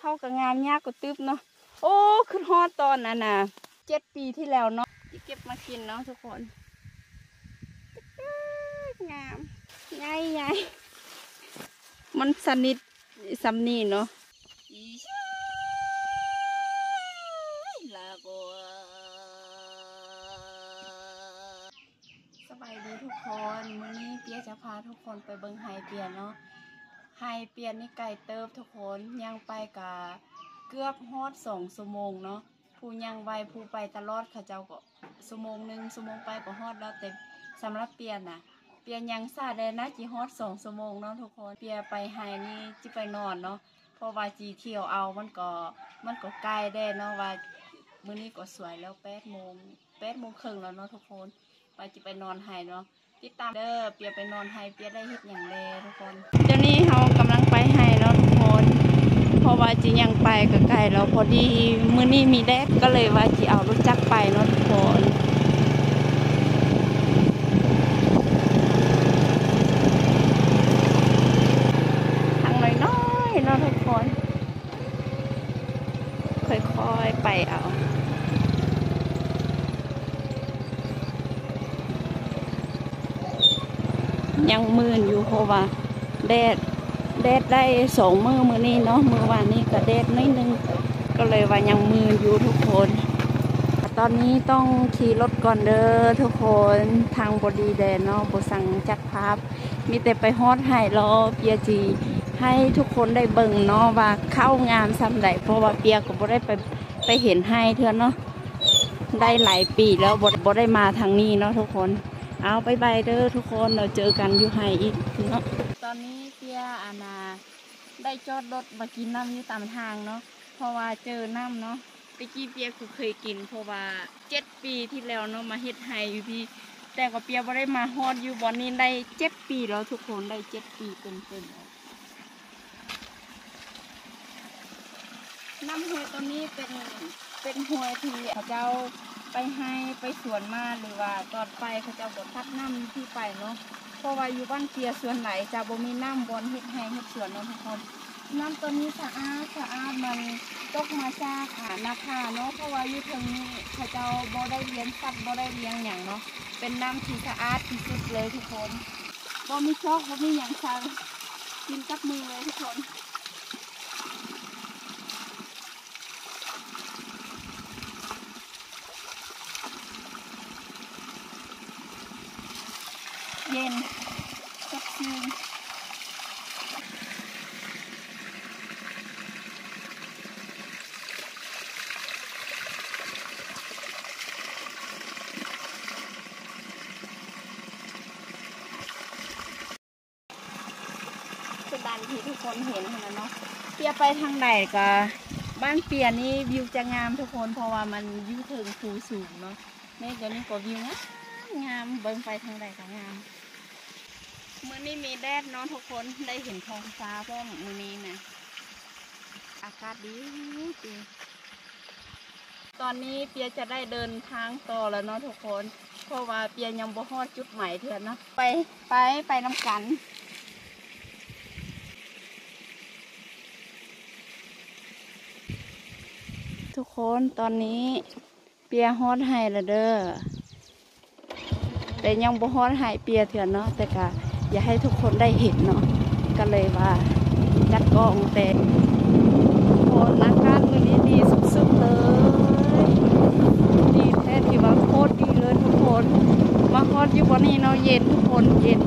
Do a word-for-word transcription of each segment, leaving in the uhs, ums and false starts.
เข้ากับงามยากกว่าตึ๊บเนาะโอ้ขึ้นฮอดตอนน่ะนะเจ็ดปีที่แล้วเนาะที่เก็บมากินเนาะทุกคนงามใหญ่ใหญ่มันสนิทสำนีเนาะลาโบสบายดีทุกคนมื้อนี้เปียจะพาทุกคนไปเบิ่งไฮเปียเนาะไฮเปียนี่ไก่เติบทุกคนยังไปกะเกือบฮอดสองชั่วโมงเนาะผู้ยังไวผู้ไปตลอดเขาเจ้าก็ชั่วโมงหนึ่งชั่วโมงไปก็ฮอดแล้วแต่สำหรับเปียน่ะเปียยังซาได้นะจีฮอดสองชั่วโมงเนาะทุกคนเปียไปไฮนี่จีไปนอนเนาะเพราะว่าจีเที่ยวเอามันก็มันก็ใกล้ได้เนาะว่ามื้อนี้ก็สวยแล้วแปดโมงแปดโมงครึ่งแล้วเนาะทุกคนว่าจะไปนอนไฮเนาะติดตามเด้อเปียไปนอนไฮเปียได้เฮ็ดอย่างแลทุกคนเดี๋ยวนี้เรากำลังไปไฮเนาะทุกคนเพราะว่าจียังไปก็ไกลแล้วพอดีมื้อนี้มีแดดก็เลยว่าจีเอารถจักรไปเนาะทุกคนทางน้อยๆเนาะทุกคนค่อยๆไปเอายังมืนอยู่เพราะว่าแดดแดดได้สองมือมือนี้เนาะมือวานนี้ก็แดดนิดนึงก็เลยว่ายังมืนอยู่ทุกคนตอนนี้ต้องขี่รถก่อนเด้อทุกคนทางบดีแดนเนาะบสั่งจัดภาพมีแต่ไปฮอดไห่รอเปียจีให้ทุกคนได้เบิ่งเนาะว่าเข้างามซ้ำใดเพราะว่าเปียก็บ่ได้ไปไปเห็นให้เธอเนาะได้หลายปีแล้วบ่บ่ได้มาทางนี้เนาะทุกคนเอาไปไปเด้อทุกคนเราเจอกันอยู่ไฮอีกเนาะตอนนี้เปียอาณาได้จอดรถมากินน้ำอยู่ตามทางเนาะเพราะว่าเจอน้ำเนาะตะกี้เปียก็เคยกินเพราะว่าเจ็ดปีที่แล้วเนาะมาเฮ็ดไฮอยู่พี่แต่ก็เปียบ่ได้มาฮอดอยู่บ่อนนี้ได้เจ็ดปีแล้วทุกคนได้เจ็ดปีเต็มๆน้ำห้วยตัวนี้เป็นเป็นห้วยที่เขาเจ้าไปให้ไปสวนมาหรือว่าตอนไปเขาจะบดทัดน้ำที่ไปเนาะเพราะว่าอยู่บ้านเกียร์ส่วนไหนจะบ่มีน้ำบนเฮ็ดให้เฮ็ดสวนเนาะทุกคนน้ำตัวนี้สะอาดสะอาดมันตกมาจากอ่านาคาเนาะเพราะว่าอยู่ทางนี้เขาจะบ่ได้เลี้ยงสัตว์บ่ได้เลี้ยงอย่างเนาะเป็นน้ำที่สะอาดที่สุดเลยทุกคนบ่มีซอกบ่มีอย่างซังกินกับมือเลยทุกคนเย็นสดชื่นคือด้านที่ทุกคนเห็นนะเนาะเปียไปทางไหนก็บ้านเปียนี่วิวจะงามทุกคนเพราะว่ามันอยู่ถึงภูสูงเนาะนี่เดี๋ยวนี้ก็วิวงามงามเบิ่งไปทางไหนก็งามมื้อนี้มีแดดเนาะทุกคนได้เห็นท้องฟ้าเพราะมื้อนี้นะอากาศดีดีตอนนี้เปียจะได้เดินทางต่อแล้วเนาะทุกคนเพราะว่าเปียยังบ่ฮอดจุดหมายเถื่อนเนาะไปไปไปนำกันทุกคนตอนนี้เปียฮอดไห้แล้วเด้อแต่ยังบ่ฮอดไห้เปียเถื่อนเนาะแต่ก็อย่าให้ทุกคนได้เห็นเนาะก็เลยว่าจัดกล้องแต่โอ้อากาศมื้อนี้ดีสุดๆเลยดีแท้ที่ว่าโคตรดีเลยทุกคนมาฮอดอยู่บ่นี้เนาะเย็นทุกคนเย็น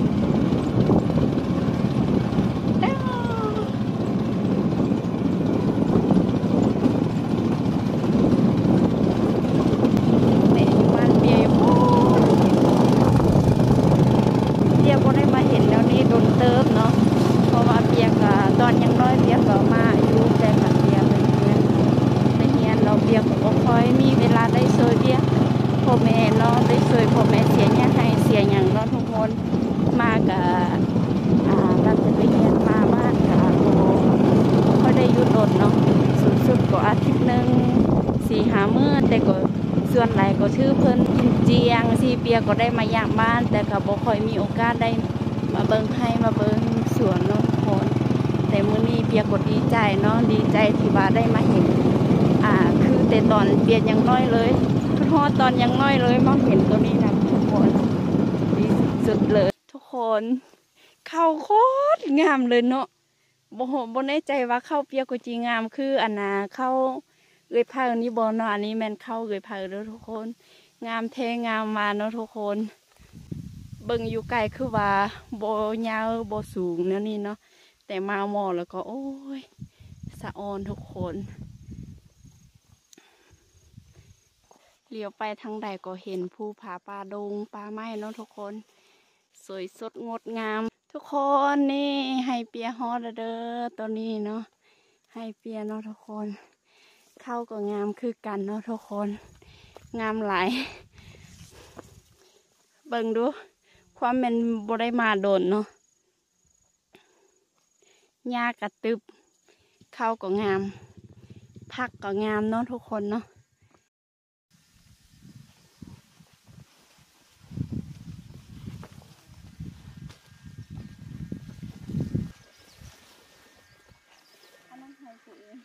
ตอนยังน้อยเปียก็มาอยู่แต่กับเปียไปเรียนไปเรียนเราเปียก็บ่ค่อยมีเวลาได้ช่วยเปียพ่อแม่เนาะได้ช่วยพ่อแม่เสียหยังให้เสียหยังเนาะทุกคนมากับอ่าเราจะไปเรียนมาบ้านกับโอ้ค่อยได้หยุดรถเนาะสุดสุดก็อาทิตย์หนึ่งสี่หามื้อแต่ก็ส่วนหลายก็ชื่อเพิ่นเจียงซีเปียก็ได้มาย่างบ้านแต่ก็บ่ค่อยมีโอกาสได้มาเบิ่งให้มาเบิ่งสวนเนาะทุกคนแต่มื้อนี้เปียกดดีใจเนาะดีใจที่ว่าได้มาเห็นอ่าคือแต่ตอนเปียกยังน้อยเลยคือฮอดตอนยังน้อยเลยมาเห็นตัวนี้นะทุกคนดีสุดเลยทุกคนเข้าโคตรงามเลยเนาะบ่บ่แน่ใจว่าเข้าเปียกกจีงามคืออันน่ะเข้าเอ้ยผ้านี้บ่เนาะอันนี้แม่นเข้าเอ้ยผ้าเด้อทุกคนงามแท้งามมาเนาะทุกคนเบิ่งอยู่ไกลคือว่าบ่ยาวบ่สูงเนาะนี่เนาะแต่มาหมอแล้วก็โอ้ยสะออนทุกคนเลี้ยวไปทางใดก็เห็นภูผาป่าดงป่าไม้เนาะทุกคนสวยสดงดงามทุกคนนี่ให้เปียฮอดเด้อตัวนี้เนาะให้เปียเนาะทุกคนเข้าก็งามคือกันเนาะทุกคนงามหลายเบิ่งดูความเป็นบ่ได้มาโดนเนาะหญ้ากระตึบเข้าก็งามผักก็งามเนาะทุกคนเนาะอันนั้นให้ตัวเอง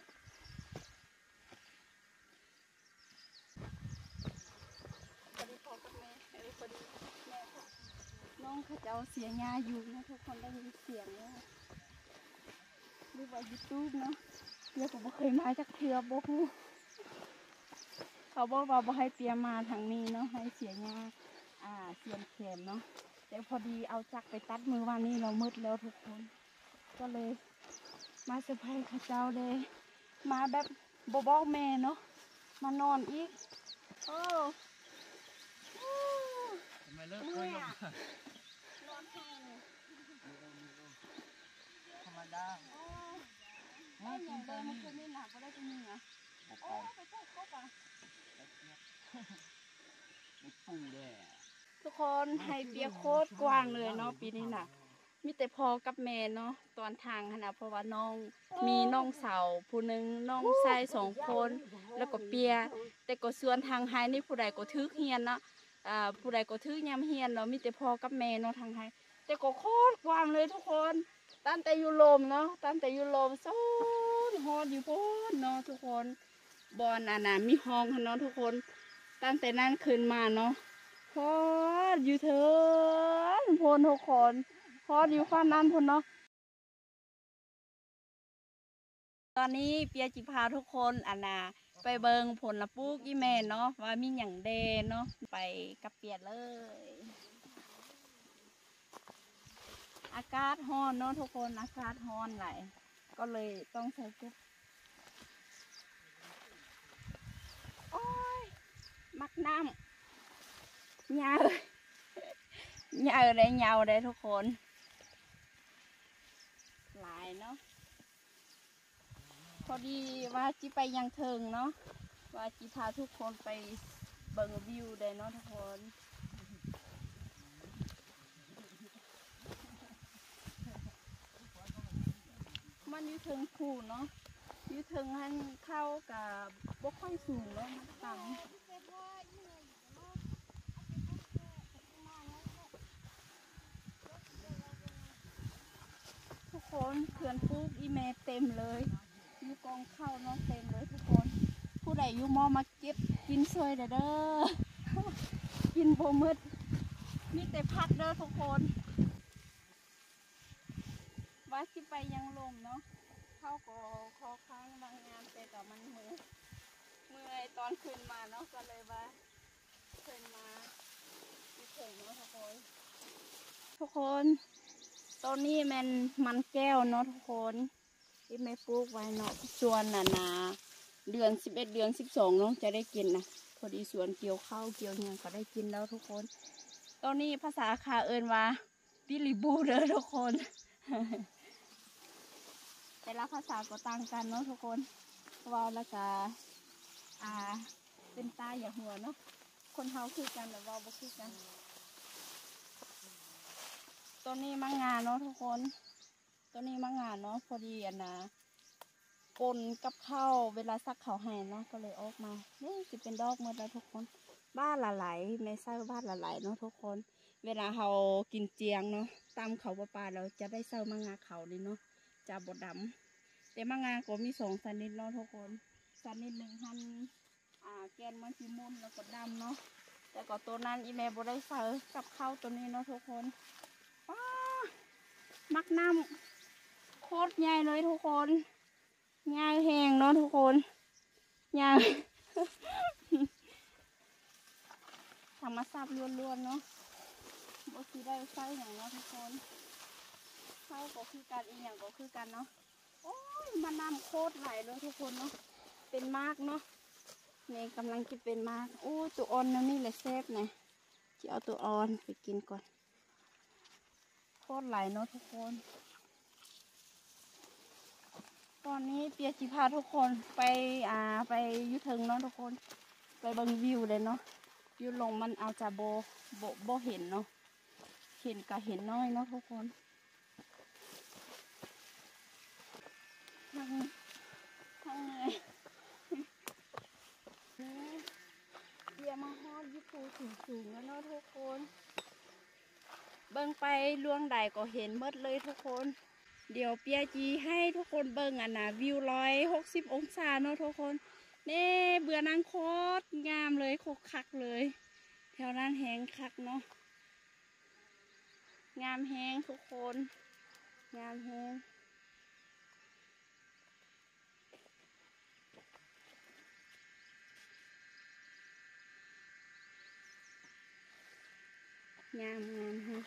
พอดีพอกับแม่พอดีพอดีแม่ค่ะน้องเขาจะเอาเสียงาอยู่นะทุกคนได้ยินเสียงเนาะดูว่ายูทูบเนาะเปียก็บ่เคยมาจากเทือบ่ฮู้เขาบอกว่าบ่ให้เปียมาทางนี้เนาะให้เสียงาอ่าเสียงแขมเนาะแต่พอดีเอาจักไปตัดมือวันนี้เรามืดแล้วทุกคนก็เลยมาเซอร์ไพรส์เขาเจ้าเลยมาแบบบ่บอกแม่เนาะมานอนอีกโอ้ทำไมเลิกเมื่อยอะนอนแห้งธรรมดาไม่กินเลยมันคือไม่หนักก็ได้จะมีอ่ะโอ้ไปใส่ก๊อกอ่ะไม่ปูเลยทุกคนให้เปียโคตรกว้างเลยเนาะปีนี้น่ะมีแต่พอกับแม่เนาะตอนทางนะเพราะว่าน้องมีน้องสาวผู้หนึ่งน้องชายสองคนแล้วก็เปียแต่ก็ส่วนทางไฮนี่ผู้ใดก็ทึกเฮียนเนาะอ่าผู้ใดก็ทึกยำเฮียนเนาะมีแต่พอกับแม่เนาะทางไฮแต่ก็โคตรกว้างเลยทุกคนตั้งแต่ยุโรปเนาะตั้งแต่ยุโรปโซนฮอดอยู่พ้นเนาะทุกคนบอลอันน่ะมีห้องเนาะทุกคนตั้งแต่นั้นขึ้นมาเนาะฮอดอยู่เถินพ้นทุกคนฮอดอยู่ฝั่งนั้นพ้นเนาะตอนนี้เปียจิพาทุกคนอันน่ะไปเบิงผลละปุ๊กอีแม่เนาะว่ามีอย่างเดเนาะไปกับเปียเลยอากาศร้อนเนาะทุกคนอากาศร้อนไหลก็เลยต้องใส่ชุดโอ้ยมักน้ำเหงาเหงาเลยเหงาเลยทุกคนหลายเนาะพอดีว่าจิไปยังเทิงเนาะว่าจิพาทุกคนไปเบิ่งวิวได้เนาะทุกคนมันอยู่เทิงผูเนาะอยู่เทิงหันเข้ากับบกค่อยสูงเนาะมันต่ำทุกคนเขื่อนปุ๊กอีเมเต็มเลยอยู่กองเข้าเนาะเต็มเลยทุกคนผู้ใดอยู่มอมาเก็บกินซวยเด้อเด้อ กินโบมืดมีแต่พักเด้อทุกคนว่าสิไปยังลมเนาะเข้าก็คอค้างบางงานแต่กับมันมือเมื่อยตอนขึ้นมาเนาะก็เลยว่าขึ้นมาที่ถึงเนาะทุกคนทุกคนตอนนี้มันมันแก้วเนาะทุกคนที่ไม่ปลูกไว้เนาะส่วนน่ะนาเดือนสิบเอ็ดเดือนสิบสองเนาะจะได้กินนะพอดีสวนเกี่ยวข้าวเกี่ยวเนี่ยก็ได้กินแล้วทุกคนตอนนี้ภาษาคาเอิญว่าปิลิบูเด้อทุกคนแต่ละภาษาก็ต่างกันเนาะทุกคนว่าแล้วก็อ่าเป็นตาอย่าหัวเนาะคนเฮาคือกันแต่ว่าบ่คือกันตัวนี้มังงาเนาะทุกคนตัวนี้มังงาเนาะพอดีอ่ะนะปนกับข้าวเวลาซักข้าวให้เนาะก็เลยออกมานี่จะเป็นดอกหมดแล้วทุกคนบ้านละไหลไม่ใช่บ้านละไหลเนาะทุกคนเวลาเรากินเจียงเนาะตามเขาปลาเราจะได้เศร้ามังงาเขาเลยเนาะจะบดดแต่มะงาก็มีสองชนิดเนาะทุกคนชนิดหนึ่งหันอ่าแกนมันสีม่วงแล้วก็ดำเนาะแต่ก็ตัวนั้นอีแม่บ่ได้ใส่กับข้าวตัวนี้เนาะทุกคนว้ามักน้ำโคตรใหญ่เลยทุกคนใหญ่แหงเนาะทุกคนใหญ่ ธรรมชาติล้วนๆเนาะบ่สิได้ใส่อย่างเนาะทุกคนเข้าก็คือกันอีกอย่างก็คือกันเนาะโอ้ยมันน้ำโคตรไหลเลยทุกคนเนาะเป็นมากเนาะนี่กำลังจะเป็นมากโอ้ตัวอ่อนนะนี่แหละแซ่บนะจะเอาตัวอ่อนไปกินก่อนโคตรไหลเนาะทุกคนตอนนี้เปียจิพาทุกคนไปอ่าไปยุทงเนาะทุกคนไปเบิ่งวิวเลยเนาะวิวลงมันเอาจะโบโบโบเห็นเนาะเห็นก็เห็นน้อยเนาะทุกคนทั้งทั้งเหนื่อยเปียมาฮอดยุคูสูงๆแล้วเนาะทุกคนเบิ่งไปล่วงใดก็เห็นหมดเลยทุกคนเดี๋ยวเปียจีให้ทุกคนเบิ่งอ่ะนะวิวร้อยหกสิบองศาเนาะทุกคนเน่เบื่อนางโคตรงามเลยโคกคักเลยแถวนั้นแหงคักเนาะงามแหงทุกคนงามแหงงามงามฮะ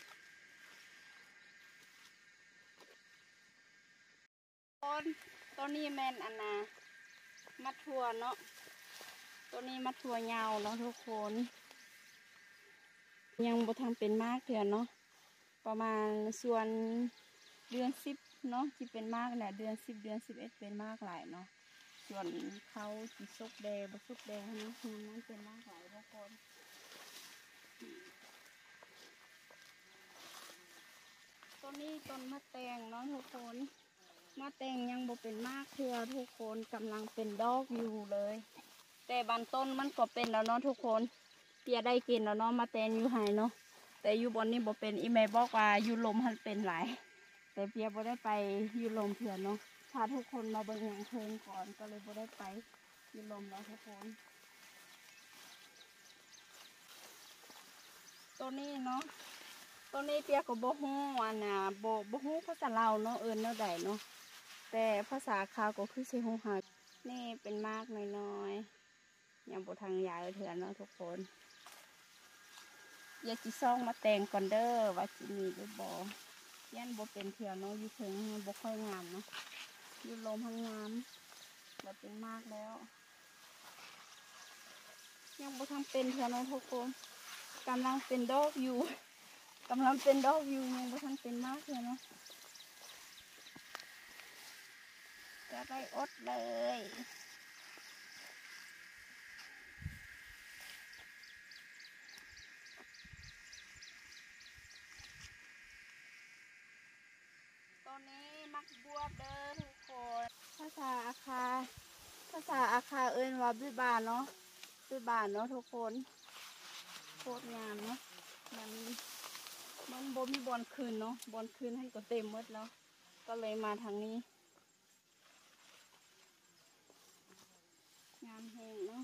ต้นต้นนี้แมนอันนามัดทัวเนาะต้นนี้มัดทัวยาวเนาะทุกคนยังบ่ทางเป็นมากเถื่อนเนาะประมาณส่วนเดือนสิบเนาะที่เป็นมากเนี่ยเดือนสิบเดือนสิบเอ็ดเป็นมากหลายเนาะส่วนเขาจีซุกแดงบซุกแดงเนาะนั้นเป็นมากหลายทุกคนต้นนี้ต้นมะแตงเนาะทุกคนมะแตงยังบ่เป็นมากเถื่อทุกคนกำลังเป็นดอกอยู่เลยแต่บางต้นมันก็เป็นแล้วเนาะทุกคนเปียได้กินแล้วเนาะมะแตงอยู่หายเนาะแต่อยู่บนนี้บ่เป็นอีเมย์บอกว่าอยู่ลมมันเป็นหลายแต่เปียบ่ได้ไปอยู่ลมเถื่อนเนาะพาทุกคนมาเบิ่งอย่างเทิงก่อนก็เลยบ่ได้ไปอยู่ลมแล้วทุกคนตัวนี้เนาะตัวนี้เปียก็บ่ฮู้อันน่ะบ่บ่ฮู้ภาษาลาวเนาะเอิ้นแนวใดเนาะแต่ภาษาคาวก็คือสิฮู้หานี่เป็นมากน้อยๆยังบ่ทางยายเถื่อนเนาะทุกคนอยากจิซ่องมาแต่งก่อนเด้อว่าจิมีหรือบ่ยันบ่เป็นเถื่อนเนาะอยู่ถึงบ่ค่อยงามเนาะอยู่ลมทั้งงามแบบเป็นมากแล้วยังบ่ทำเป็นเถื่อนเนาะทุกคนกำลังเป็นดอกอยู่กำลังเป็นดอกอยู่ยังบ่ทันเป็นมากเถื่อนเนาะจะได้อดเลยตัวนี้มักบวบเด้อทุกคนภาษาอาคาภาษาอาคาเอิ้นว่าบิบานเนาะบิบานเนาะทุกคนโคตรงามเนาะมันมันบ่มีบอลคืนเนาะบอลคืนให้ก็เต็มหมดแล้วก็เลยมาทางนี้งามแหงเนาะ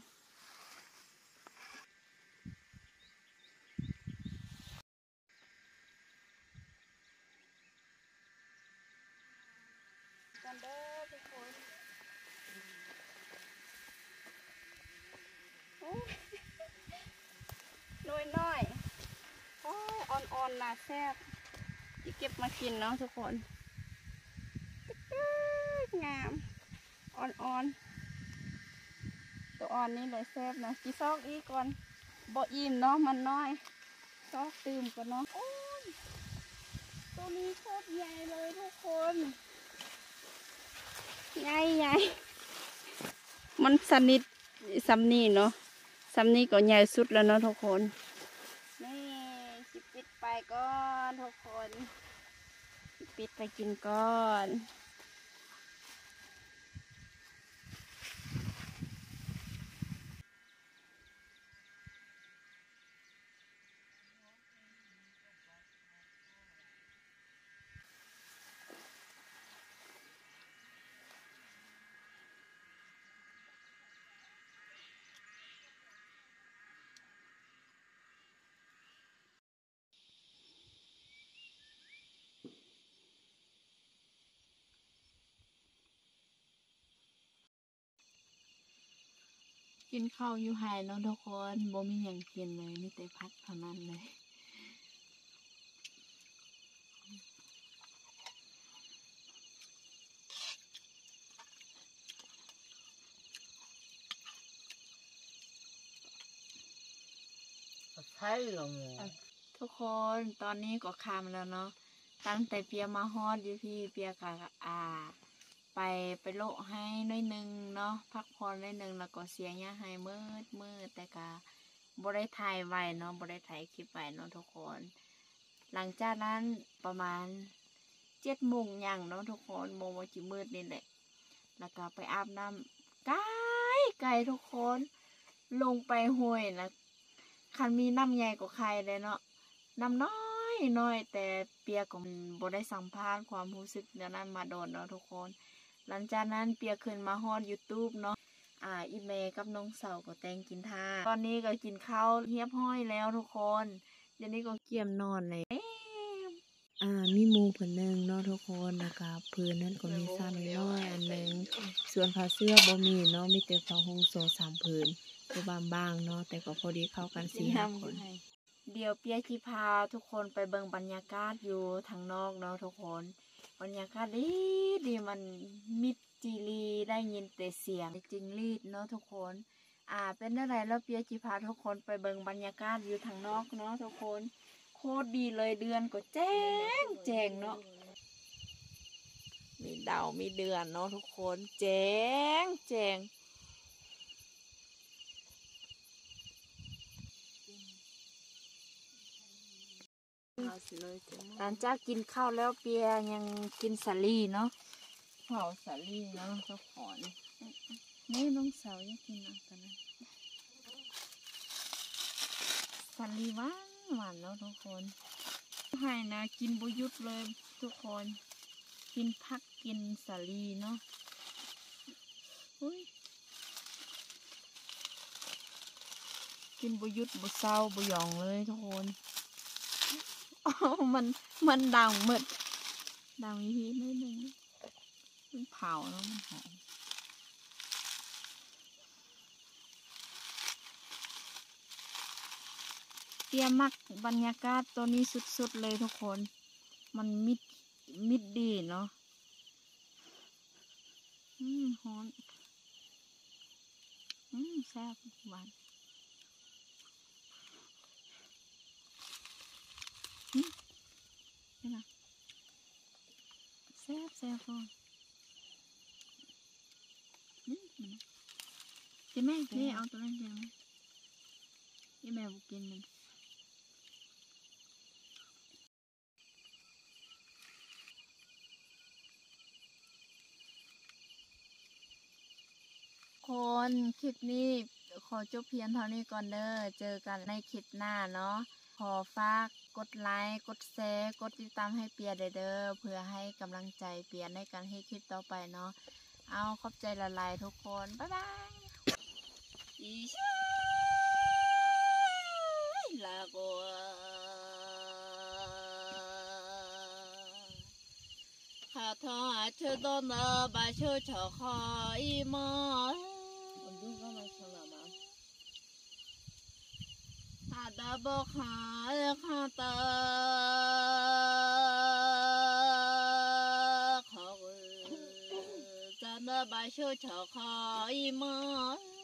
กันเด้อทุกคนน้อยน้อยโอ้ยอ่อนๆนะแซ่บที่เก็บมากินเนาะทุกคนงามอ่อนๆตัวอ่อนนี่เลยแซ่บนะกี่ซอกอีกก่อนบ่อิ่มเนาะมันน้อยซอกตื่มก่อนเนาะโอ้ยตัวนี้โคตรใหญ่เลยทุกคนใหญ่ใหญ่มันสนิทซัมนี่เนาะซัมนี่ก็ใหญ่สุดแล้วเนาะทุกคนนี่สิปิดไปก่อนทุกคนปิดไปกินก่อนกินข้าวอยู่ไห้เนาะทุกคนบ่มีหยังกินเลยมีแต่พักเท่านั้นเลยใช่หรอทุกคนตอนนี้ก็ค่ำแล้วเนาะตั้งแต่เปียมาฮอดอยู่พี่เปียกะอ่าไปไปโลให้น้อยนึงเนาะพักผ่อนน้อยนึงแล้วก็เสียหญ้าให้มืดมืดแต่กะบ่ได้ถ่ายไว้เนาะบ่ได้ถ่ายคลิปไว้เนาะทุกคนหลังจากนั้นประมาณเจ็ดโมงอย่างเนาะทุกคนโมงวันจิมืดนี่แหละแล้วก็ไปอาบน้ำไกลไกลทุกคนลงไปห้วยนะคันมีน้ำใหญ่กว่าใครเลยเนาะน้ำน้อยน้อยแต่เปียก็บ่ได้สัมภาษณ์ความรู้สึกเดี๋ยวนั้นมาโดนเนาะทุกคนหลังจากนั้นเปียขึ้นมาฮอด YouTube เนาะอ่าอีเมกับน้องเสาก็แต่งกินท่าตอนนี้ก็กินข้าวเรียบร้อยแล้วทุกคนเดี๋ยวนี้ก็เกี่ยมนอนเลยอ่ามีหมูผืนหนึ่งเนาะทุกคนแล้วก็พื้นนั้นก็มีซ่านน้อยอันหนึ่งส่วนผ้าเสื้อบ่มีเนาะมีแต่ผ้าห่มโซสามผืนตัวบางๆเนาะแต่ก็พอดีเข้ากันสี่ห้าคนเดี๋ยวเปียกีพาทุกคนไปเบิ่งบรรยากาศอยู่ทางนอกเนาะทุกคนบรรยากาศดีดีมันมิดจีรีได้ยินแต่เสียงจิงรีดเนาะทุกคนอ่าเป็นอะไรแล้วเปียกีพาทุกคนไปเบิ่งบรรยากาศอยู่ทางนอกเนาะทุกคนโคตรดีเลยเดือนก็แจ้งแจ้งเนาะมีดาวมีเดือนเนาะทุกคนแจ้งแจ้งหลังจากกินข้าวแล้วเปียยังกินสาลี่เนาะเผาสาลี่เนาะทุกคนนี่น้องสาวยังกินนะตอนนั้นสาลี่หวานหวานเนาะทุกคนให้นะกินบุยุดเลยทุกคนกินพักกินสาลี่เนาะอุ้ยกินบุยุดบุเศร้าบุหยองเลยทุกคนมันมันดังหมดดังอีพีนิดนึงมันเผาแล้วมันหอมเตรียมมักบรรยากาศตัวนี้สุดๆเลยทุกคนมันมิดมิดดีเนาะอืมหอมอืมแซ่บหวานอืมใช่ไหมแซ่บแซ่บพ่ออืมใช่ไหมนี่เอาตัวนั้นใช่ไหมยี่แม่บุกินมันคนคลิปนี้ขอจบเพียงเท่านี้ก่อนเด้อเจอกันในคลิปหน้าเนาะขอฝากกดไลค์กดแชร์กดติดตามให้เปียเด้อเพื่อให้กำลังใจเปียในการให้คลิปต่อไปเนาะเอาขอบใจละลายทุกคนบ๊ายบายอีช่ลาโกข้าทอดเธอโดนบาเชื่อเฉาคอยมอข้าดาบอกหาข้าตาขอจะนบาเชื่อเฉาคอยมอ